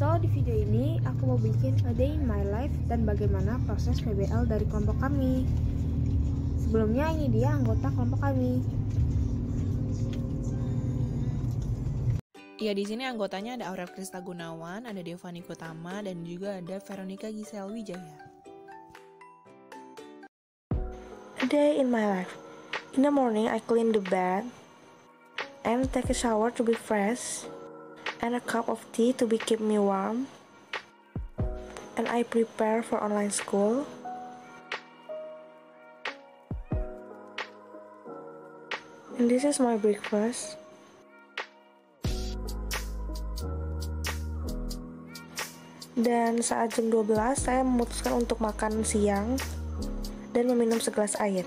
So, di video ini aku mau bikin a day in my life dan bagaimana proses PBL dari kelompok kami. Sebelumnya ini dia anggota kelompok kami. Ya, di sini anggotanya ada Aurel Krista Gunawan, ada Devani Kutama, dan juga ada Veronica Gisel Wijaya. A day in my life. In the morning, I clean the bed and take a shower to be fresh, and a cup of tea to be keep me warm. And I prepare for online school. And this is my breakfast. Dan saat jam 12, saya memutuskan untuk makan siang dan meminum segelas air.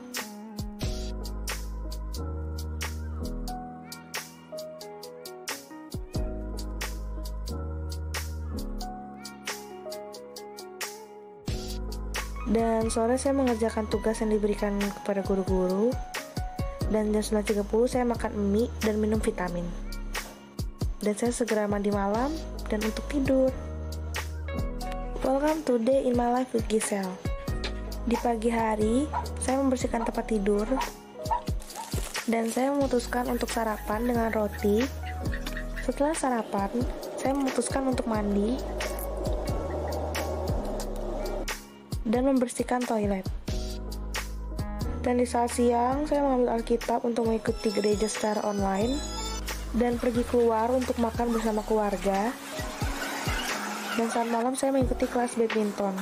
Dan sore saya mengerjakan tugas yang diberikan kepada guru-guru. Dan jam 9.30 saya makan mie dan minum vitamin. Dan saya segera mandi malam dan untuk tidur. Welcome to Day in My Life with Giselle. Di pagi hari, saya membersihkan tempat tidur. Dan saya memutuskan untuk sarapan dengan roti. Setelah sarapan, saya memutuskan untuk mandi dan membersihkan toilet. Dan di saat siang, saya mengambil Alkitab untuk mengikuti gereja secara online dan pergi keluar untuk makan bersama keluarga. Dan saat malam saya mengikuti kelas badminton.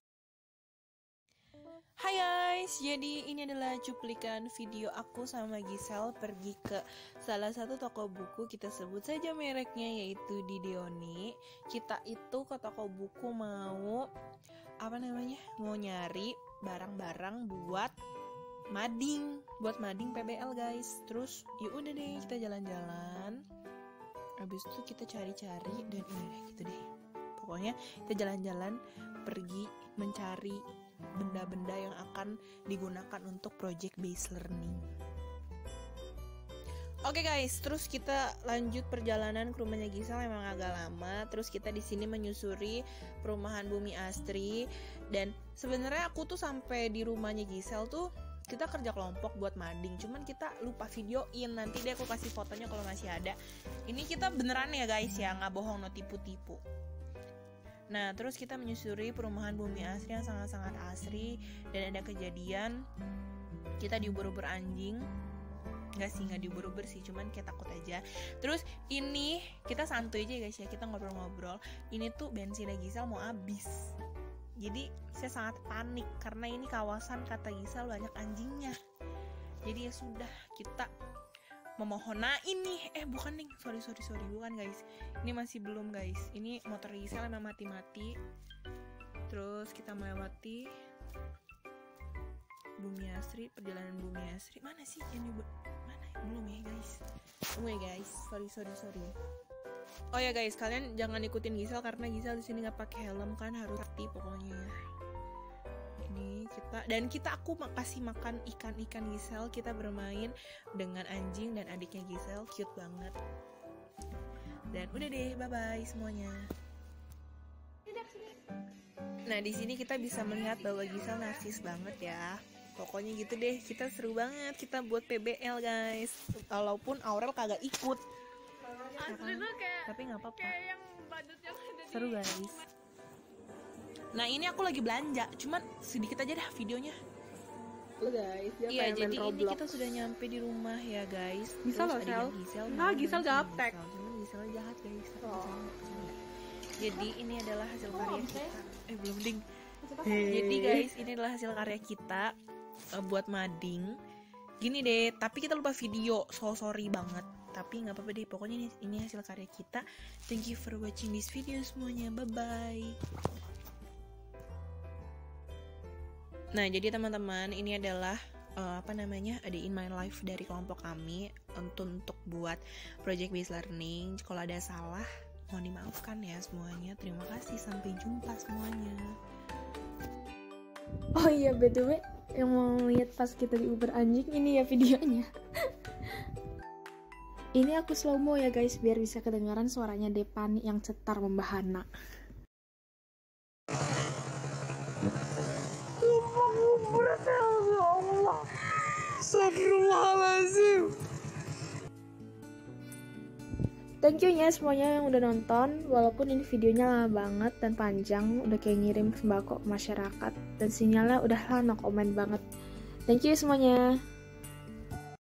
Hai guys, jadi ini adalah cuplikan video aku sama Gisel pergi ke salah satu toko buku, kita sebut saja mereknya, yaitu di Deoni. Kita itu ke toko buku mau mau nyari barang-barang buat mading PBL guys. Terus ya udah deh, kita jalan-jalan, habis itu kita cari-cari, dan ini deh gitu deh. Pokoknya kita jalan-jalan pergi mencari benda-benda yang akan digunakan untuk project based learning. Oke guys, terus kita lanjut perjalanan ke rumahnya Gisel, memang agak lama. Terus kita di sini menyusuri perumahan Bumi Astri, dan sebenarnya aku tuh sampai di rumahnya Gisel tuh kita kerja kelompok buat mading, cuman kita lupa videoin. Nanti deh aku kasih fotonya kalau masih ada. Ini kita beneran ya guys ya, nggak bohong, no tipu-tipu. Nah, terus kita menyusuri perumahan Bumi Asri yang sangat-sangat asri, dan ada kejadian kita diubur-ubur anjing. Nggak diubur-ubur sih, cuman kayak takut aja. Terus ini kita santuy aja guys ya, kita ngobrol-ngobrol. Ini tuh bensinnya Gisel mau habis. Jadi saya sangat panik karena ini kawasan, kata Gisel, banyak anjingnya. Jadi ya sudah, kita memohon. Nah ini, bukan nih, sorry, bukan guys. Ini masih belum guys. Ini motor Gisel emang mati-mati. Terus kita melewati Bumi Asri, perjalanan Bumi Asri. Mana sih ini? Mana? Belum ya guys. Sorry. Oh ya guys, kalian jangan ikutin Gisel karena Gisel di sini nggak pakai helm kan, harus hati pokoknya. Ini aku kasih makan ikan Gisel. Kita bermain dengan anjing dan adiknya Gisel, cute banget. Dan udah deh, bye bye semuanya. Nah, di sini kita bisa melihat bahwa Gisel narsis banget ya. Pokoknya gitu deh, kita seru banget, kita buat PBL guys. Walaupun Aurel kagak ikut. Asli tuh kayak, tapi nggak apa-apa. Kayak yang badut yang ada seru guys. Nah ini aku lagi belanja, cuman sedikit aja dah videonya. Halo guys, dia Iya, jadi ini kita sudah nyampe di rumah ya guys. Bisa loh, Sel. Gisel gaptek. Cuman Gisel jahat guys. Jadi ini adalah hasil karya kita. Belum ding. Jadi guys, ini adalah hasil karya kita buat mading. Gini deh, tapi kita lupa video, so sorry banget. Tapi nggak apa-apa deh, pokoknya ini hasil karya kita. Thank you for watching this video semuanya, bye bye. Nah, jadi teman-teman, ini adalah a day in my life dari kelompok kami untuk buat project based learning. Kalau ada salah, mohon dimaafkan ya semuanya. Terima kasih, sampai jumpa semuanya. Oh iya, btw, yang mau lihat pas kita diuber anjing, ini ya videonya. Ini aku slow mo ya guys, biar bisa kedengaran suaranya Depani yang cetar membahana. Thank you ya semuanya yang udah nonton. Walaupun ini videonya lama banget dan panjang, udah kayak ngirim sembako ke masyarakat, dan sinyalnya udah no comment banget. Thank you semuanya.